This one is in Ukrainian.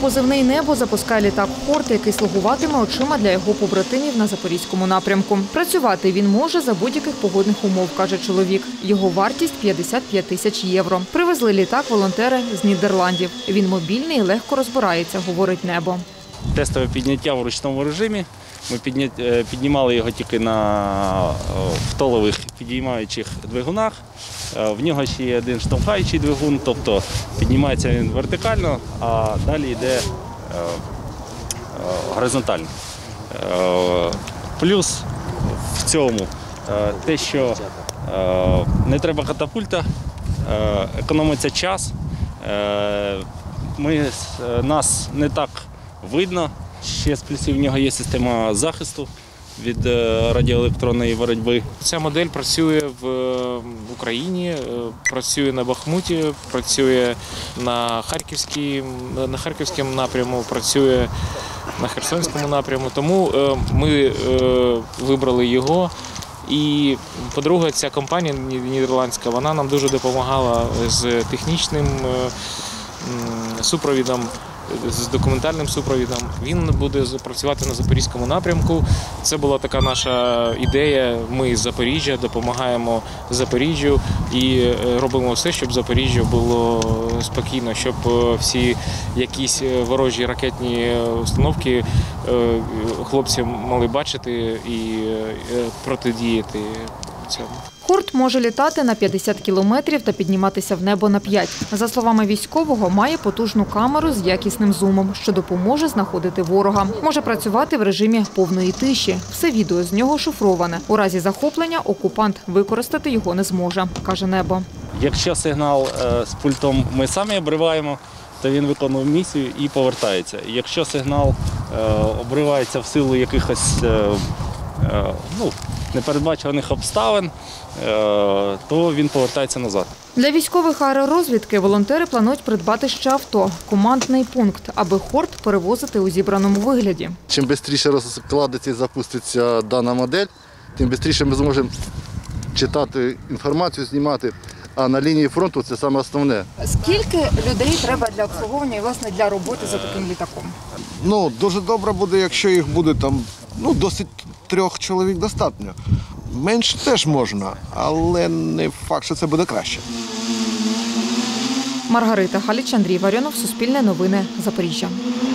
позивний «Небо» запускає літак «Хорт», який слугуватиме очима для його побратимів на Запорізькому напрямку. Працювати він може за будь-яких погодних умов, каже чоловік. Його вартість – 55 тисяч євро. Привезли літак волонтери з Нідерландів. Він мобільний і легко розбирається, говорить «Небо». Тестове підняття в ручному режимі. Ми піднімали його тільки на втолових підіймаючих двигунах. В нього ще є один штовхаючий двигун, тобто піднімається він вертикально, а далі йде горизонтально. Плюс в цьому те, що не треба катапульта, економиться час, нас не так видно. Ще з плюсів в нього є система захисту від радіоелектронної боротьби. Ця модель працює в Україні, працює на Бахмуті, працює на Харківському напряму, працює на Херсонському напряму. Тому ми вибрали його. І, по-друге, ця компанія нідерландська, вона нам дуже допомагала з технічним супровідом, з документальним супровідом. Він буде працювати на Запорізькому напрямку. Це була така наша ідея. Ми з Запоріжжя допомагаємо Запоріжжю і робимо все, щоб Запоріжжя було спокійно, щоб всі якісь ворожі ракетні установки хлопці могли бачити і протидіяти цьому. «Хорт» може літати на 50 кілометрів та підніматися в небо на 5. За словами військового, має потужну камеру з якісним зумом, що допоможе знаходити ворога. Може працювати в режимі повної тиші. Все відео з нього шифроване. У разі захоплення окупант використати його не зможе, каже «Небо». Якщо сигнал з пультом ми самі обриваємо, то він виконує місію і повертається. Якщо сигнал обривається в силу якихось непередбачуваних обставин, то він повертається назад. Для військових аеророзвідки волонтери планують придбати ще авто – командний пункт, аби «Хорт» перевозити у зібраному вигляді. Чим швидше розкладеться і запуститься дана модель, тим швидше ми зможемо читати інформацію, знімати. А на лінії фронту це саме основне. Скільки людей треба для обслуговування і, власне, для роботи за таким літаком? Дуже добре буде, якщо їх буде там, досить 3 чоловік достатньо. Менше теж можна, але не факт, що це буде краще. Маргарита Халіч, Андрій Варіонов, Суспільне новини, Запоріжжя.